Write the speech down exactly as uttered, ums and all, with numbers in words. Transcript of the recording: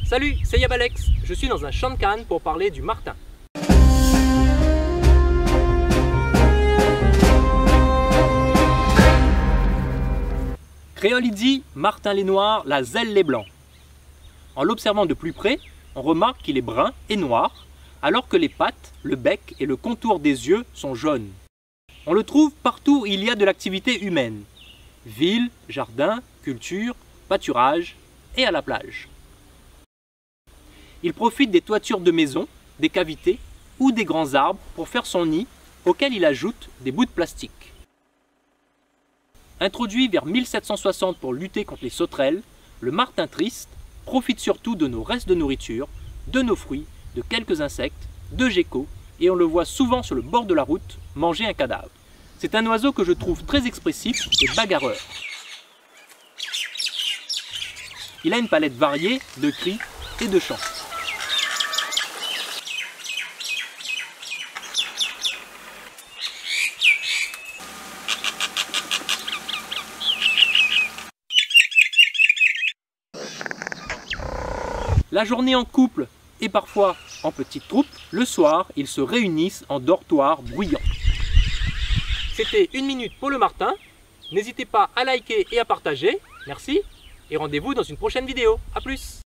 Salut, c'est Yabalex. Je suis dans un champ de canne pour parler du martin. Créolidie, martin lait noir, la zèle lait blanc. En l'observant de plus près, on remarque qu'il est brun et noir, alors que les pattes, le bec et le contour des yeux sont jaunes. On le trouve partout où il y a de l'activité humaine. Ville, jardin, culture, pâturage et à la plage. Il profite des toitures de maisons, des cavités ou des grands arbres pour faire son nid, auquel il ajoute des bouts de plastique. Introduit vers mille sept cent soixante pour lutter contre les sauterelles, le martin triste profite surtout de nos restes de nourriture, de nos fruits, de quelques insectes, de geckos, et on le voit souvent sur le bord de la route manger un cadavre. C'est un oiseau que je trouve très expressif et bagarreur. Il a une palette variée de cris et de chants. La journée en couple et parfois en petite troupe, le soir, ils se réunissent en dortoir bruyant. C'était une minute pour le martin. N'hésitez pas à liker et à partager. Merci et rendez-vous dans une prochaine vidéo. A plus!